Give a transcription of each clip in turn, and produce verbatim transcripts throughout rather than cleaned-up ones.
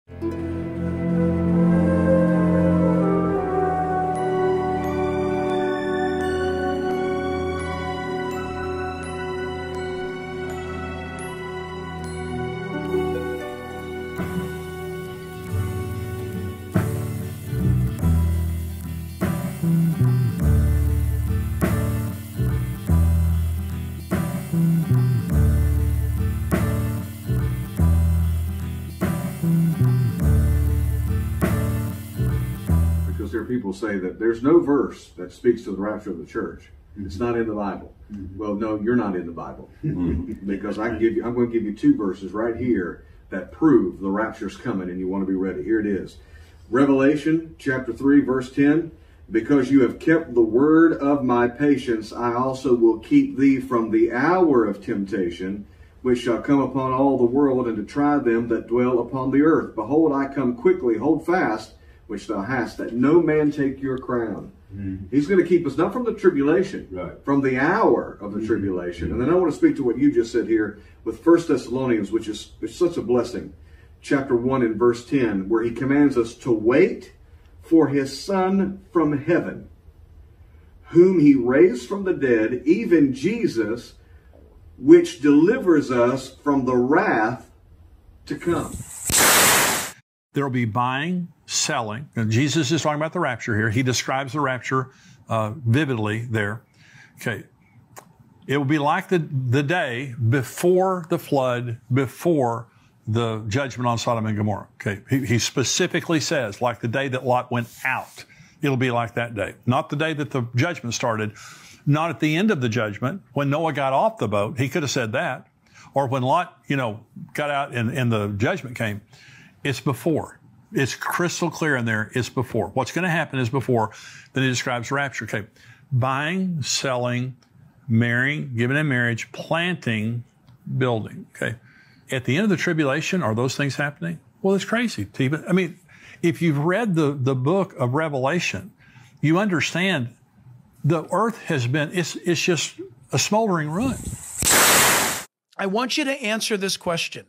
People say that there's no verse that speaks to the rapture of the church. It's not in the Bible. Mm-hmm. Well, no, you're not in the Bible. Mm-hmm. Because I can give you, I'm going to give you two verses right here that prove the rapture's coming and you want to be ready. Here it is. Revelation chapter three, verse ten. Because you have kept the word of my patience, I also will keep thee from the hour of temptation, which shall come upon all the world, and to try them that dwell upon the earth. Behold, I come quickly. Hold fast which thou hast, that no man take your crown. Mm-hmm. He's going to keep us not from the tribulation, right, from the hour of the mm-hmm. tribulation. And then I want to speak to what you just said here with First Thessalonians, which is, is such a blessing. Chapter one and verse ten, where he commands us to wait for his Son from heaven, whom he raised from the dead, even Jesus, which delivers us from the wrath to come. There will be buying, selling. And Jesus is talking about the rapture here. He describes the rapture uh, vividly there. Okay. It will be like the, the day before the flood, before the judgment on Sodom and Gomorrah. Okay. He, he specifically says, like the day that Lot went out, it'll be like that day. Not the day that the judgment started. Not at the end of the judgment, when Noah got off the boat. He could have said that. Or when Lot, you know, got out and, and the judgment came. It's before. It's crystal clear in there. It's before. What's going to happen is before. Then he describes rapture. Okay. Buying, selling, marrying, giving in marriage, planting, building. Okay. At the end of the tribulation, are those things happening? Well, it's crazy. To even, I mean, if you've read the, the book of Revelation, you understand the earth has been, it's, it's just a smoldering ruin. I want you to answer this question.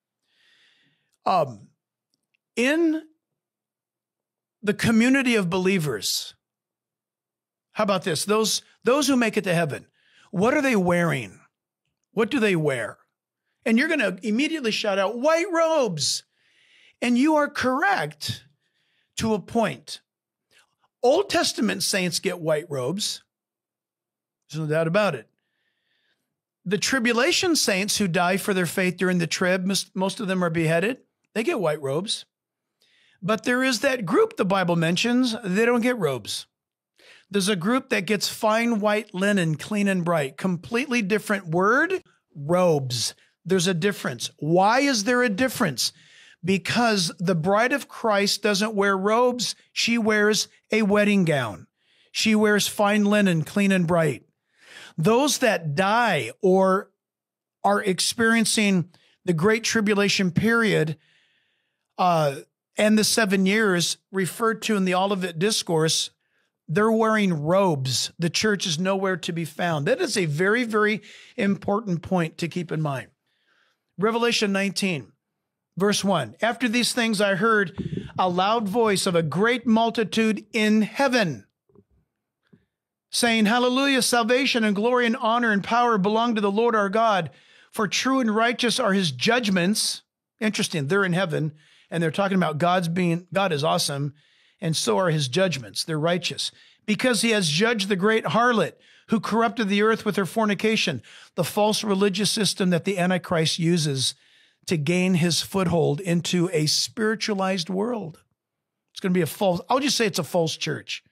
Um, In the community of believers, how about this? Those, those who make it to heaven, what are they wearing? What do they wear? And you're going to immediately shout out, white robes. And you are correct to a point. Old Testament saints get white robes. There's no doubt about it. The tribulation saints who die for their faith during the trib, most, most of them are beheaded. They get white robes. But there is that group the Bible mentions, they don't get robes. There's a group that gets fine white linen, clean and bright. Completely different word, robes. There's a difference. Why is there a difference? Because the bride of Christ doesn't wear robes. She wears a wedding gown. She wears fine linen, clean and bright. Those that die or are experiencing the Great Tribulation period, uh, and the seven years referred to in the Olivet Discourse, they're wearing robes. The church is nowhere to be found. That is a very, very important point to keep in mind. Revelation nineteen, verse one. After these things I heard a loud voice of a great multitude in heaven, saying, Hallelujah, salvation and glory and honor and power belong to the Lord our God, for true and righteous are his judgments. Interesting, they're in heaven. And they're talking about God's being, God is awesome, and so are his judgments. They're righteous. Because he has judged the great harlot who corrupted the earth with her fornication, the false religious system that the Antichrist uses to gain his foothold into a spiritualized world. It's going to be a false, I'll just say it's a false church.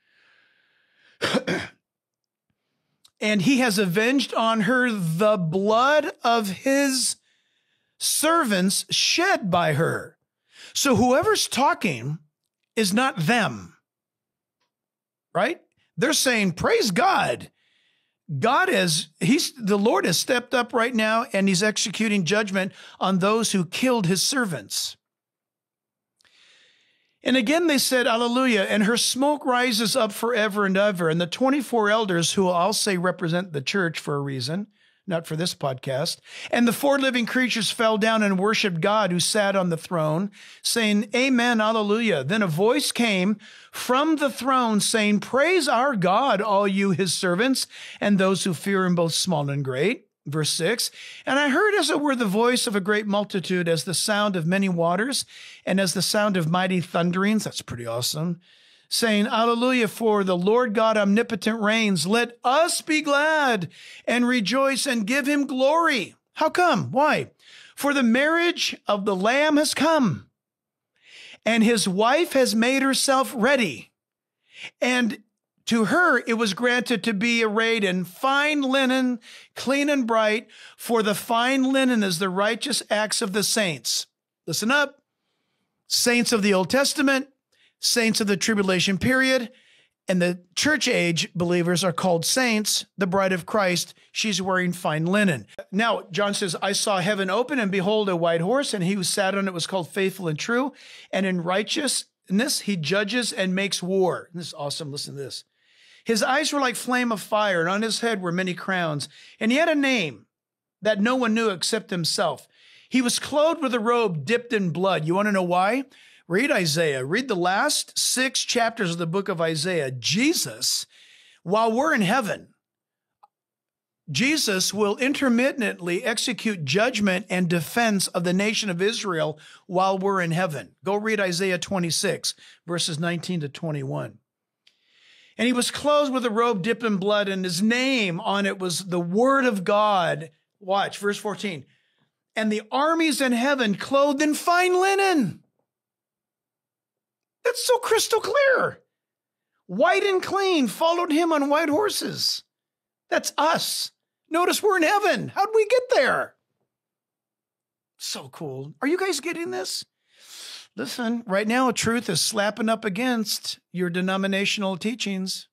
And he has avenged on her the blood of his servants shed by her. So whoever's talking is not them, right? They're saying, praise God. God is, he's, the Lord has stepped up right now and he's executing judgment on those who killed his servants. And again, they said, Hallelujah. And her smoke rises up forever and ever. And the twenty-four elders, who I'll say represent the church for a reason, not for this podcast. And the four living creatures fell down and worshiped God who sat on the throne, saying, Amen, Alleluia. Then a voice came from the throne saying, Praise our God, all you his servants, and those who fear him, both small and great. Verse six, and I heard as it were the voice of a great multitude, as the sound of many waters, and as the sound of mighty thunderings. That's pretty awesome. Saying, Alleluia, for the Lord God omnipotent reigns. Let us be glad and rejoice and give him glory. How come? Why? For the marriage of the Lamb has come, and his wife has made herself ready. And to her it was granted to be arrayed in fine linen, clean and bright, for the fine linen is the righteous acts of the saints. Listen up. Saints of the Old Testament, saints of the tribulation period, and the church age believers are called saints, the bride of Christ. She's wearing fine linen. Now, John says, I saw heaven open, and behold, a white horse, and he who sat on it was called Faithful and True, and in righteousness he judges and makes war. This is awesome. Listen to this. His eyes were like flame of fire, and on his head were many crowns. And he had a name that no one knew except himself. He was clothed with a robe dipped in blood. You want to know why? Read Isaiah. Read the last six chapters of the book of Isaiah. Jesus, while we're in heaven, Jesus will intermittently execute judgment and defense of the nation of Israel while we're in heaven. Go read Isaiah twenty-six, verses nineteen to twenty-one. And he was clothed with a robe dipped in blood, and his name on it was the Word of God. Watch, verse fourteen. And the armies in heaven clothed in fine linen. That's so crystal clear. White and clean followed him on white horses. That's us. Notice we're in heaven. How'd we get there? So cool. Are you guys getting this? Listen, right now, truth is slapping up against your denominational teachings.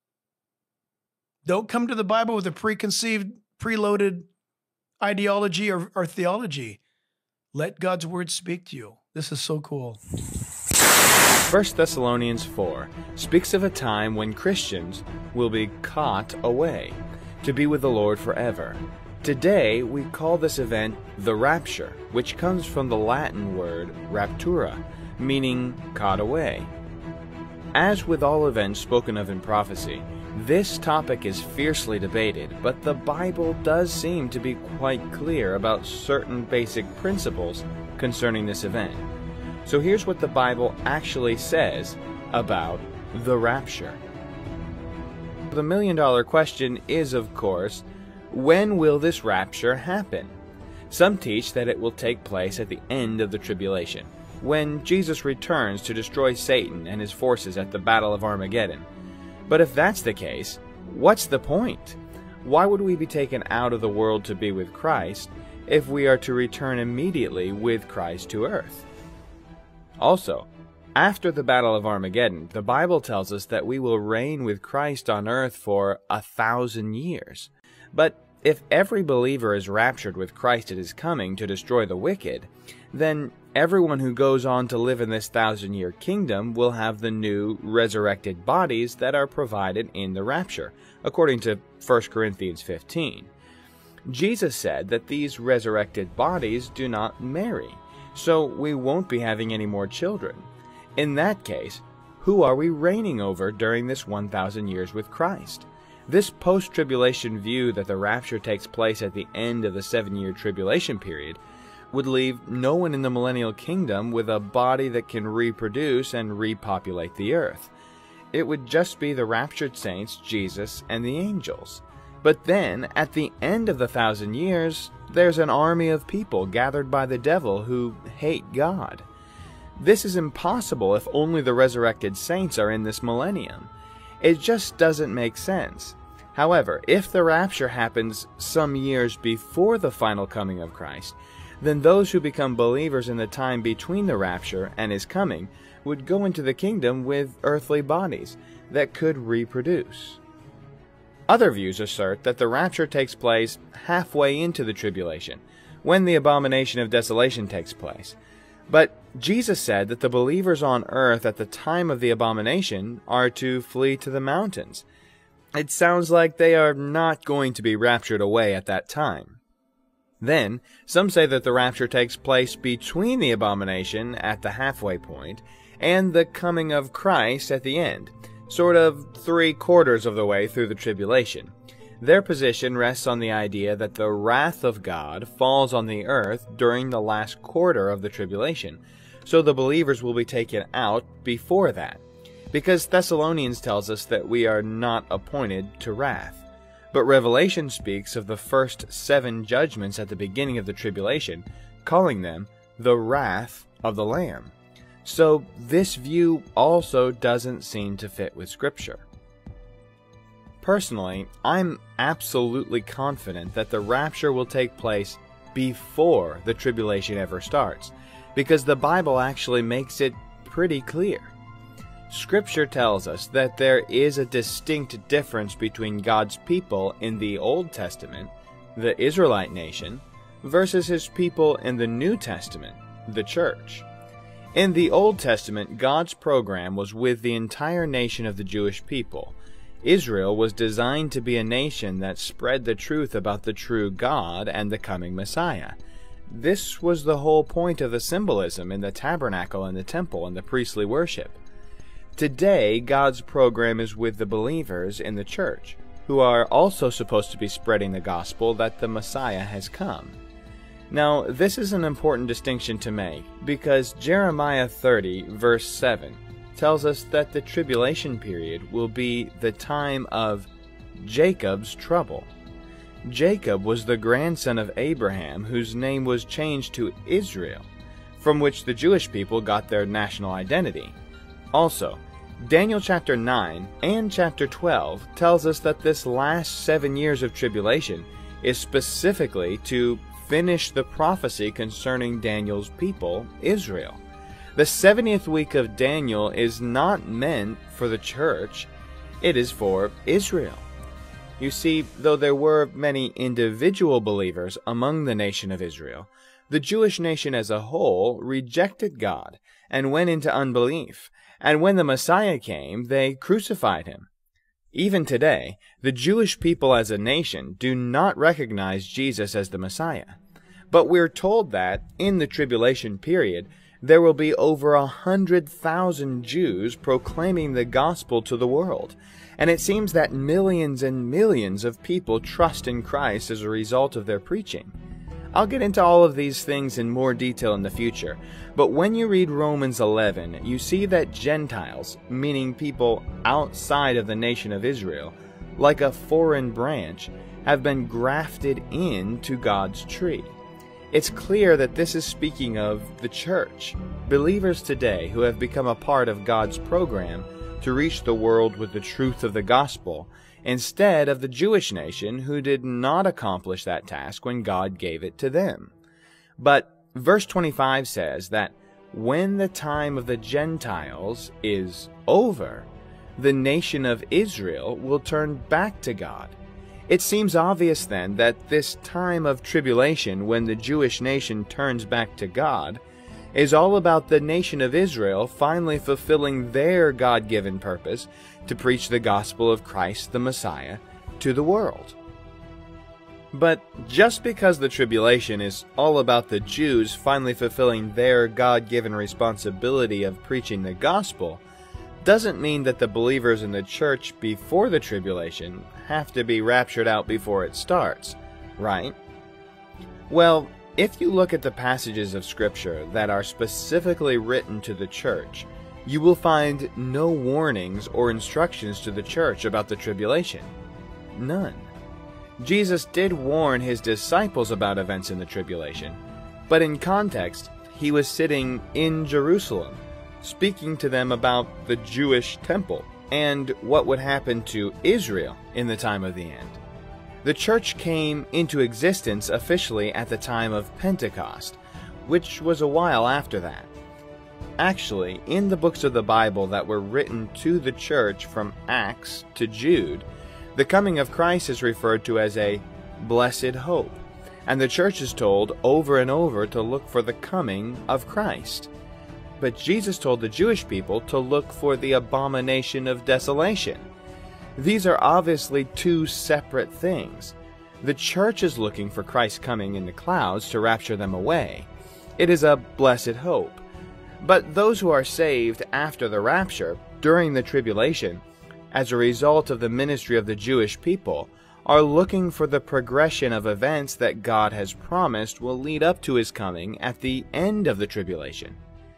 Don't come to the Bible with a preconceived, preloaded ideology or, or theology. Let God's word speak to you. This is so cool. First Thessalonians four speaks of a time when Christians will be caught away to be with the Lord forever. Today, we call this event the rapture, which comes from the Latin word raptura, meaning caught away. As with all events spoken of in prophecy, this topic is fiercely debated, but the Bible does seem to be quite clear about certain basic principles concerning this event. So here's what the Bible actually says about the rapture. The million-dollar question is, of course, when will this rapture happen? Some teach that it will take place at the end of the tribulation, when Jesus returns to destroy Satan and his forces at the Battle of Armageddon. But if that's the case, what's the point? Why would we be taken out of the world to be with Christ if we are to return immediately with Christ to earth? Also, after the Battle of Armageddon, the Bible tells us that we will reign with Christ on earth for a thousand years. But if every believer is raptured with Christ at his coming to destroy the wicked, then everyone who goes on to live in this thousand-year kingdom will have the new resurrected bodies that are provided in the rapture, according to First Corinthians fifteen. Jesus said that these resurrected bodies do not marry, so we won't be having any more children. In that case, who are we reigning over during this one thousand years with Christ? This post-tribulation view that the rapture takes place at the end of the seven-year tribulation period would leave no one in the millennial kingdom with a body that can reproduce and repopulate the earth. It would just be the raptured saints, Jesus, and the angels. But then, at the end of the thousand years, there's an army of people gathered by the devil who hate God. This is impossible if only the resurrected saints are in this millennium. It just doesn't make sense. However, if the rapture happens some years before the final coming of Christ, then those who become believers in the time between the rapture and his coming would go into the kingdom with earthly bodies that could reproduce. Other views assert that the rapture takes place halfway into the tribulation, when the abomination of desolation takes place. But Jesus said that the believers on earth at the time of the abomination are to flee to the mountains. It sounds like they are not going to be raptured away at that time. Then, some say that the rapture takes place between the abomination at the halfway point and the coming of Christ at the end, sort of three quarters of the way through the tribulation. Their position rests on the idea that the wrath of God falls on the earth during the last quarter of the tribulation, so the believers will be taken out before that, because Thessalonians tells us that we are not appointed to wrath. But Revelation speaks of the first seven judgments at the beginning of the tribulation, calling them the wrath of the Lamb. So this view also doesn't seem to fit with Scripture. Personally, I'm absolutely confident that the rapture will take place before the tribulation ever starts, because the Bible actually makes it pretty clear. Scripture tells us that there is a distinct difference between God's people in the Old Testament, the Israelite nation, versus His people in the New Testament, the church. In the Old Testament, God's program was with the entire nation of the Jewish people. Israel was designed to be a nation that spread the truth about the true God and the coming Messiah. This was the whole point of the symbolism in the tabernacle and the temple and the priestly worship. Today, God's program is with the believers in the church, who are also supposed to be spreading the gospel that the Messiah has come. Now, this is an important distinction to make, because Jeremiah thirty, verse seven, tells us that the tribulation period will be the time of Jacob's trouble. Jacob was the grandson of Abraham, whose name was changed to Israel, from which the Jewish people got their national identity. Also, Daniel chapter nine and chapter twelve tells us that this last seven years of tribulation is specifically to finish the prophecy concerning Daniel's people, Israel. The seventieth week of Daniel is not meant for the church, it is for Israel. You see, though there were many individual believers among the nation of Israel, the Jewish nation as a whole rejected God and went into unbelief. And when the Messiah came, they crucified him. Even today, the Jewish people as a nation do not recognize Jesus as the Messiah. But we're told that, in the tribulation period, there will be over a hundred thousand Jews proclaiming the gospel to the world. And it seems that millions and millions of people trust in Christ as a result of their preaching. I'll get into all of these things in more detail in the future, but when you read Romans eleven, you see that Gentiles, meaning people outside of the nation of Israel, like a foreign branch, have been grafted into God's tree. It's clear that this is speaking of the church, believers today who have become a part of God's program to reach the world with the truth of the gospel, instead of the Jewish nation who did not accomplish that task when God gave it to them. But verse twenty-five says that when the time of the Gentiles is over, the nation of Israel will turn back to God. It seems obvious then that this time of tribulation, when the Jewish nation turns back to God, is all about the nation of Israel finally fulfilling their God-given purpose to preach the gospel of Christ the Messiah to the world. But just because the tribulation is all about the Jews finally fulfilling their God-given responsibility of preaching the gospel, doesn't mean that the believers in the church before the tribulation have to be raptured out before it starts, right? Well, if you look at the passages of Scripture that are specifically written to the church, you will find no warnings or instructions to the church about the tribulation. None. Jesus did warn his disciples about events in the tribulation, but in context, he was sitting in Jerusalem, speaking to them about the Jewish temple and what would happen to Israel in the time of the end. The church came into existence officially at the time of Pentecost, which was a while after that. Actually, in the books of the Bible that were written to the church from Acts to Jude, the coming of Christ is referred to as a blessed hope, and the church is told over and over to look for the coming of Christ. But Jesus told the Jewish people to look for the abomination of desolation. These are obviously two separate things. The church is looking for Christ's coming in the clouds to rapture them away. It is a blessed hope. But those who are saved after the rapture, during the tribulation, as a result of the ministry of the Jewish people, are looking for the progression of events that God has promised will lead up to His coming at the end of the tribulation.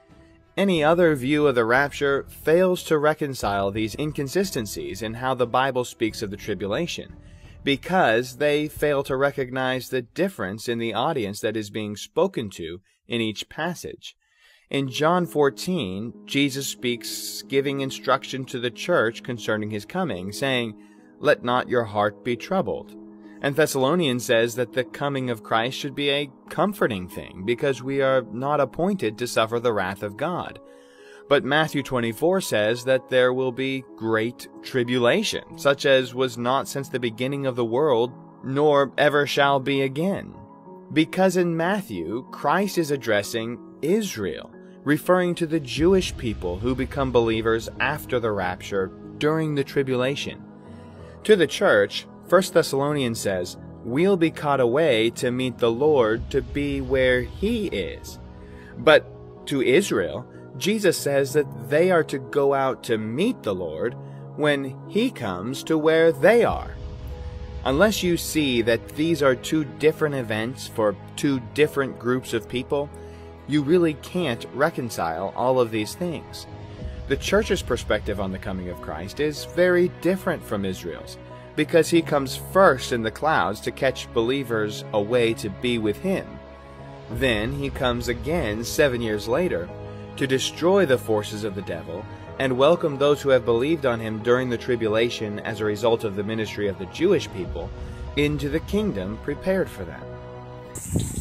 Any other view of the rapture fails to reconcile these inconsistencies in how the Bible speaks of the tribulation, because they fail to recognize the difference in the audience that is being spoken to in each passage. In John fourteen, Jesus speaks, giving instruction to the church concerning His coming, saying, "Let not your heart be troubled." And Thessalonians says that the coming of Christ should be a comforting thing, because we are not appointed to suffer the wrath of God. But Matthew twenty-four says that there will be great tribulation, such as was not since the beginning of the world, nor ever shall be again. Because in Matthew, Christ is addressing Israel, referring to the Jewish people who become believers after the rapture during the tribulation. To the church, First Thessalonians says, we'll be caught away to meet the Lord, to be where He is. But to Israel, Jesus says that they are to go out to meet the Lord when He comes to where they are. Unless you see that these are two different events for two different groups of people, you really can't reconcile all of these things. The church's perspective on the coming of Christ is very different from Israel's, because He comes first in the clouds to catch believers away to be with Him. Then He comes again seven years later to destroy the forces of the devil and welcome those who have believed on Him during the tribulation as a result of the ministry of the Jewish people into the kingdom prepared for them.